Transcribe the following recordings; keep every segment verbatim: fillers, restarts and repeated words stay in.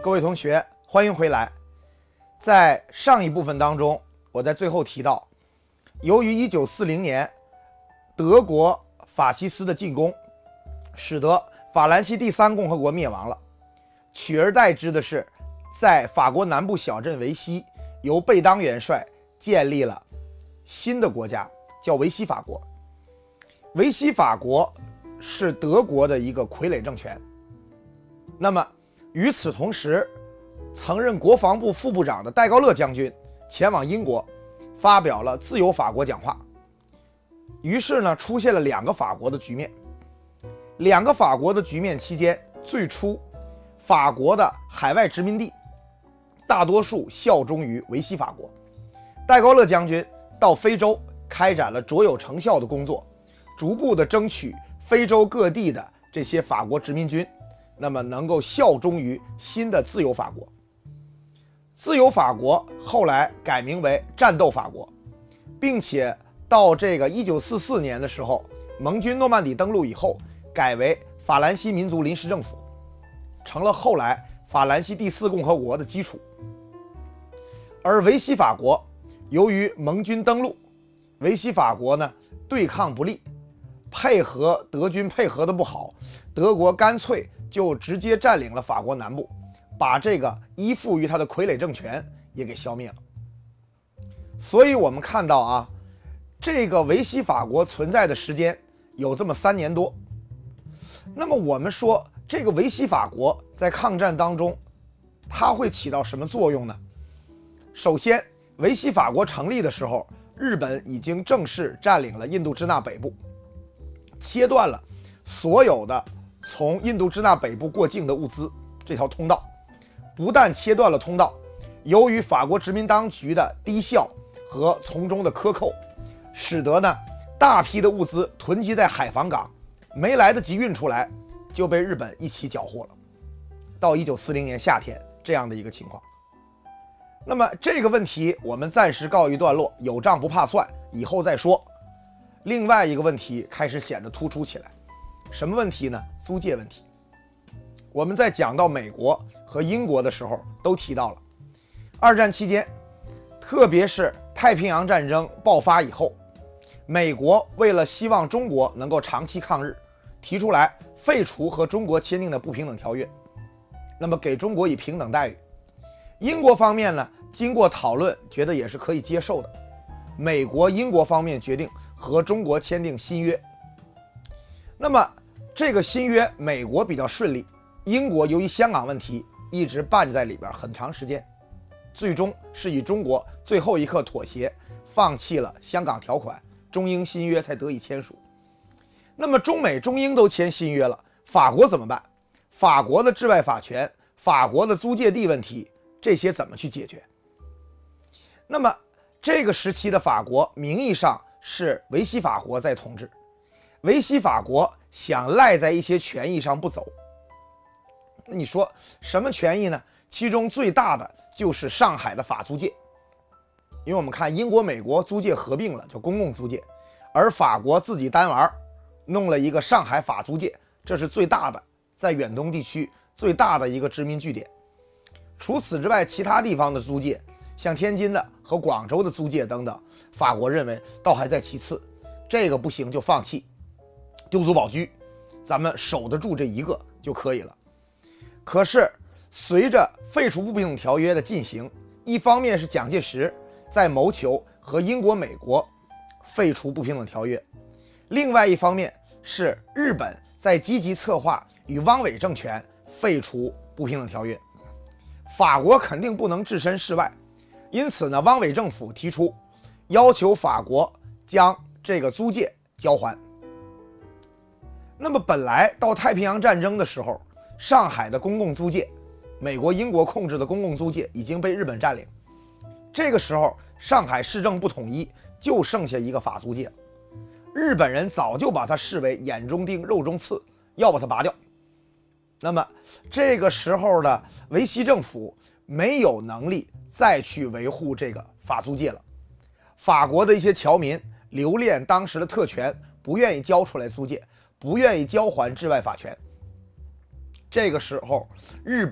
各位同学，欢迎回来。在上一部分当中，我在最后提到，由于一九四零年德国法西斯的进攻，使得法兰西第三共和国灭亡了，取而代之的是，在法国南部小镇维希，由贝当元帅建立了新的国家，叫维希法国。维希法国是德国的一个傀儡政权。那么与此同时，曾任国防部副部长的戴高乐将军前往英国，发表了自由法国讲话。于是呢，出现了两个法国的局面。两个法国的局面期间，最初法国的海外殖民地大多数效忠于维希法国。戴高乐将军到非洲开展了卓有成效的工作，逐步的争取非洲各地的这些法国殖民军，那么能够效忠于新的自由法国。自由法国后来改名为战斗法国，并且到这个一九四四年的时候，盟军诺曼底登陆以后，改为法兰西民族临时政府，成了后来法兰西第四共和国的基础。而维希法国由于盟军登陆，维希法国呢对抗不利，配合德军配合的不好，德国干脆就直接占领了法国南部，把这个依附于他的傀儡政权也给消灭了。所以我们看到啊，这个维希法国存在的时间有这么三年多。那么我们说这个维希法国在抗战当中它会起到什么作用呢？首先，维希法国成立的时候，日本已经正式占领了印度支那北部，切断了所有的从印度支那北部过境的物资这条通道。不但切断了通道，由于法国殖民当局的低效和从中的克扣，使得呢大批的物资囤积在海防港，没来得及运出来，就被日本一起缴获了。到一九四零年夏天这样的一个情况。那么这个问题我们暂时告一段落，有账不怕算，以后再说。另外一个问题开始显得突出起来，什么问题呢？租界问题。我们在讲到美国和英国的时候都提到了，二战期间，特别是太平洋战争爆发以后，美国为了希望中国能够长期抗日，提出来废除和中国签订的不平等条约，那么给中国以平等待遇。英国方面呢，经过讨论，觉得也是可以接受的。美国、英国方面决定和中国签订新约。那么这个新约，美国比较顺利，英国由于香港问题一直绊在里边很长时间，最终是以中国最后一刻妥协，放弃了香港条款，中英新约才得以签署。那么中美中英都签新约了，法国怎么办？法国的治外法权，法国的租界地问题，这些怎么去解决？那么这个时期的法国名义上是维希法国在统治，维希法国想赖在一些权益上不走。那你说什么权益呢？其中最大的就是上海的法租界，因为我们看英国、美国租界合并了，叫公共租界，而法国自己单玩，弄了一个上海法租界，这是最大的，在远东地区最大的一个殖民据点。除此之外，其他地方的租界，像天津的和广州的租界等等，法国认为倒还在其次，这个不行就放弃，丢卒保车，咱们守得住这一个就可以了。可是随着废除不平等条约的进行，一方面是蒋介石在谋求和英国、美国废除不平等条约，另外一方面是日本在积极策划与汪伪政权废除不平等条约。法国肯定不能置身事外，因此呢，汪伪政府提出要求法国将这个租界交还。那么本来到太平洋战争的时候，上海的公共租界，美国、英国控制的公共租界已经被日本占领，这个时候上海市政不统一，就剩下一个法租界了。日本人早就把它视为眼中钉、肉中刺，要把它拔掉。那么这个时候的维希政府没有能力再去维护这个法租界了。法国的一些侨民留恋当时的特权，不愿意交出来租界，不愿意交还治外法权。这个时候，日本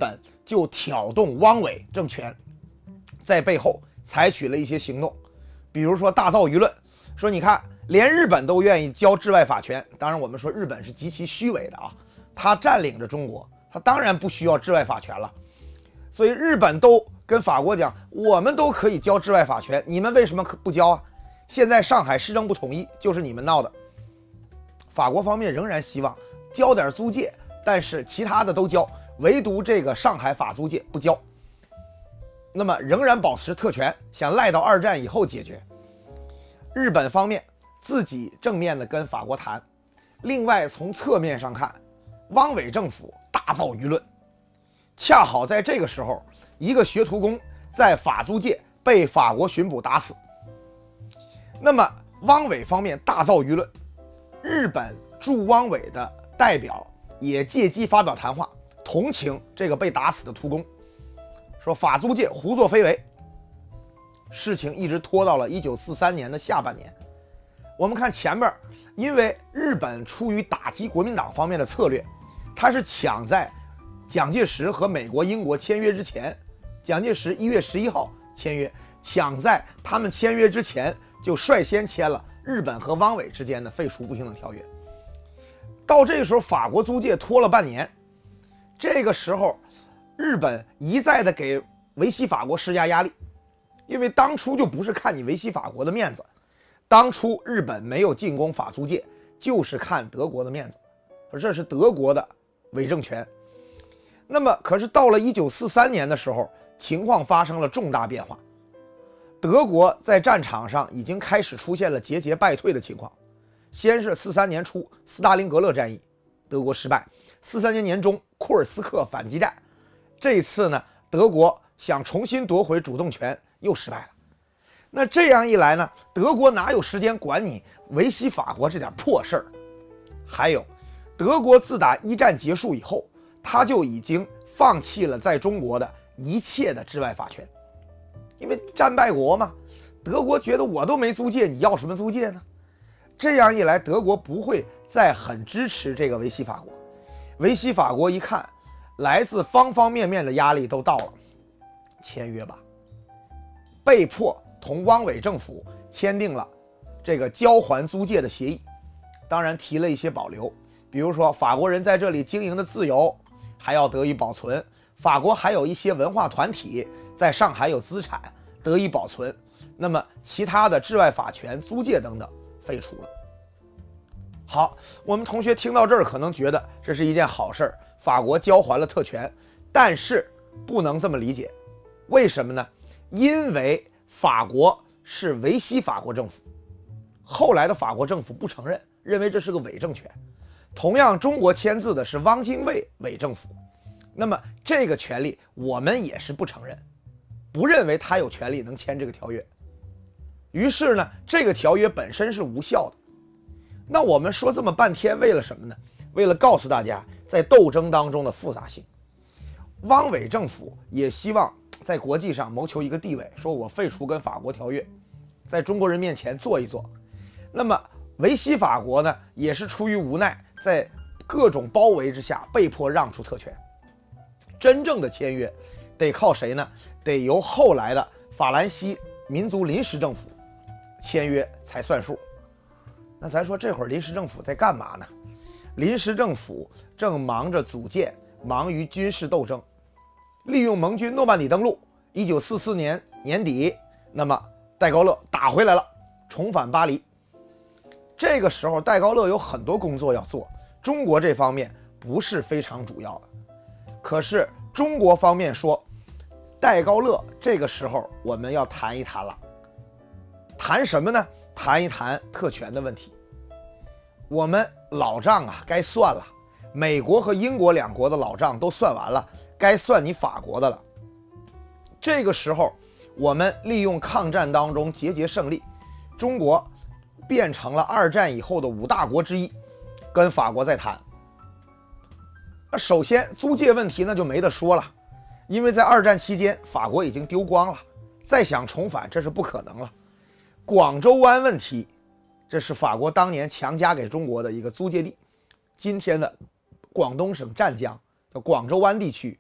就挑动汪伪政权在背后采取了一些行动，比如说大造舆论，说你看连日本都愿意交治外法权，当然我们说日本是极其虚伪的啊，他占领着中国，他当然不需要治外法权了，所以日本都跟法国讲，我们都可以交治外法权，你们为什么不交啊？现在上海市政不统一，就是你们闹的。法国方面仍然希望交点租界，但是其他的都交，唯独这个上海法租界不交。那么仍然保持特权，想赖到二战以后解决。日本方面自己正面的跟法国谈，另外从侧面上看，汪伪政府大造舆论，恰好在这个时候，一个学徒工在法租界被法国巡捕打死。那么汪伪方面大造舆论，日本驻汪伪的代表也借机发表谈话，同情这个被打死的徒工，说法租界胡作非为。事情一直拖到了一九四三年的下半年。我们看前面，因为日本出于打击国民党方面的策略，他是抢在蒋介石和美国、英国签约之前，蒋介石一月十一号签约，抢在他们签约之前就率先签了日本和汪伪之间的废除不平等条约。到这个时候，法国租界拖了半年，这个时候日本一再的给维希法国施加压力，因为当初就不是看你维希法国的面子，当初日本没有进攻法租界，就是看德国的面子，这是德国的伪政权。那么可是到了一九四三年的时候，情况发生了重大变化，德国在战场上已经开始出现了节节败退的情况。先是四三年初斯大林格勒战役，德国失败；四三年年中库尔斯克反击战，这一次呢，德国想重新夺回主动权，又失败了。那这样一来呢，德国哪有时间管你维希法国这点破事儿？还有，德国自打一战结束以后，他就已经放弃了在中国的一切的治外法权，因为战败国嘛，德国觉得我都没租界，你要什么租界呢？这样一来，德国不会再很支持这个维希法国。维希法国一看，来自方方面面的压力都到了，签约吧，被迫同汪伪政府签订了这个交还租界的协议，当然提了一些保留，比如说法国人在这里经营的自由还要得以保存，法国还有一些文化团体在上海有资产得以保存，那么其他的治外法权、租界等等废除了。好，我们同学听到这儿可能觉得这是一件好事儿，法国交还了特权，但是不能这么理解。为什么呢？因为法国是维希法国政府，后来的法国政府不承认，认为这是个伪政权。同样，中国签字的是汪精卫伪政府，那么这个权利我们也是不承认，不认为他有权利能签这个条约。于是呢，这个条约本身是无效的。那我们说这么半天为了什么呢？为了告诉大家在斗争当中的复杂性。汪伪政府也希望在国际上谋求一个地位，说我废除跟法国条约，在中国人面前做一做。那么维希法国呢，也是出于无奈，在各种包围之下被迫让出特权。真正的签约得靠谁呢？得由后来的法兰西民族临时政府签约才算数。那咱说这会儿临时政府在干嘛呢？临时政府正忙着组建，忙于军事斗争，利用盟军诺曼底登陆，一九四四年年底，那么戴高乐打回来了，重返巴黎。这个时候戴高乐有很多工作要做，中国这方面不是非常主要的。可是中国方面说，戴高乐这个时候我们要谈一谈了。谈什么呢？谈一谈特权的问题。我们老账啊该算了，美国和英国两国的老账都算完了，该算你法国的了。这个时候我们利用抗战当中节节胜利，中国变成了二战以后的五大国之一，跟法国在谈。那首先租界问题那就没得说了，因为在二战期间法国已经丢光了，再想重返这是不可能了。广州湾问题，这是法国当年强加给中国的一个租界地，今天的广东省湛江的广州湾地区，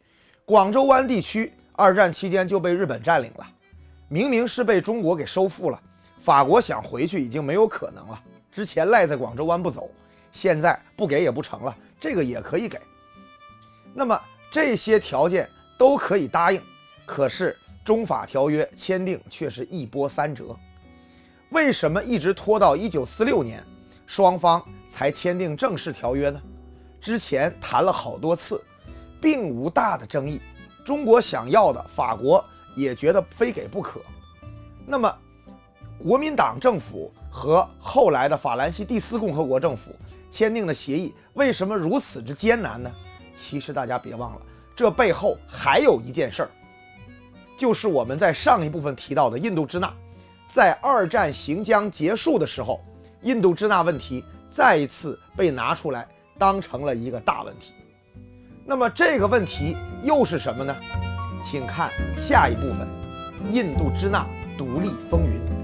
广州湾地区二战期间就被日本占领了，明明是被中国给收复了，法国想回去已经没有可能了。之前赖在广州湾不走，现在不给也不成了，这个也可以给。那么这些条件都可以答应，可是中法条约签订却是一波三折。为什么一直拖到一九四六年，双方才签订正式条约呢？之前谈了好多次，并无大的争议。中国想要的，法国也觉得非给不可。那么，国民党政府和后来的法兰西第四共和国政府签订的协议，为什么如此之艰难呢？其实大家别忘了，这背后还有一件事儿，就是我们在上一部分提到的印度支那。在二战行将结束的时候，印度支那问题再一次被拿出来当成了一个大问题。那么这个问题又是什么呢？请看下一部分：印度支那独立风云。